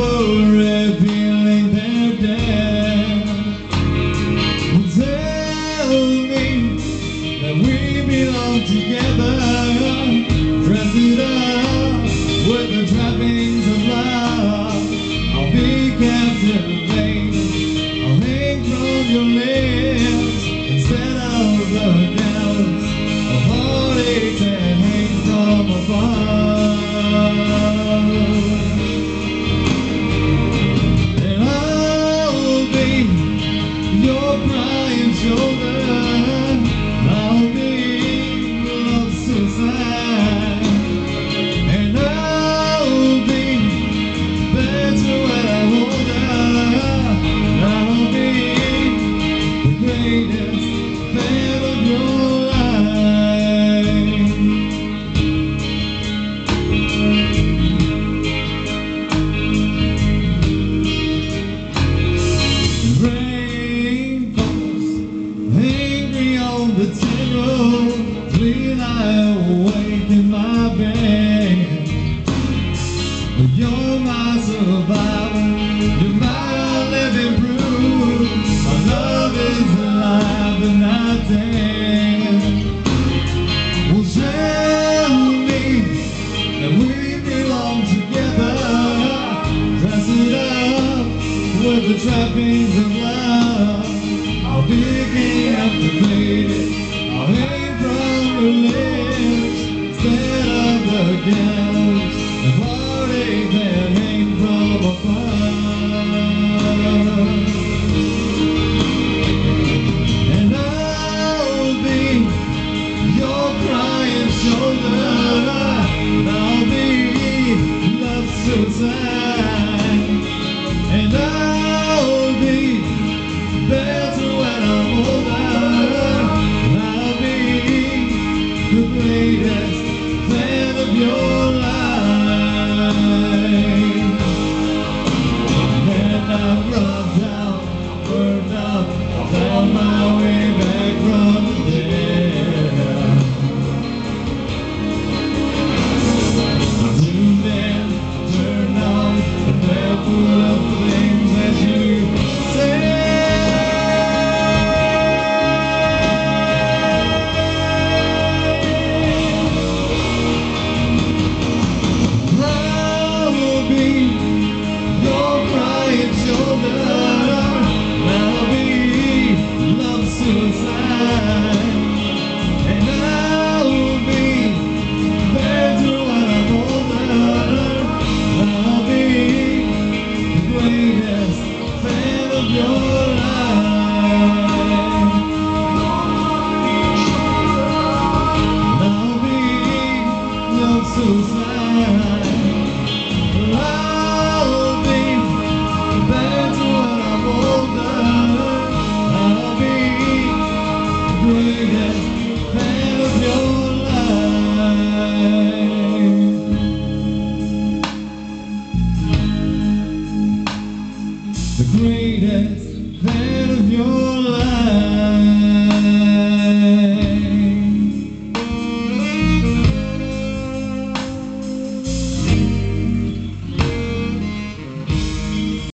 revealing their death. Tell me that we belong together, dress it up with the trappings of love. I'll be captivated, I'll hang from your lips instead of the gallows of heartaches that hang from above. And I'll be your crying shoulder, I'll be love's suicide. And I'll be better when I'm older, I'll be the greatest fan of your life. Rain falls, angry on the tin road, clean eye awake in my bed. You're my survivor, you're my living proof. My love is alive and not dead. Well, tell me that we belong together, dress it up with the trappings of love. I'll be captivated, I'll hang from your lips instead of the gallows of heartache that hang from above. And I'll be your crying shoulder, I'll be love's suicide.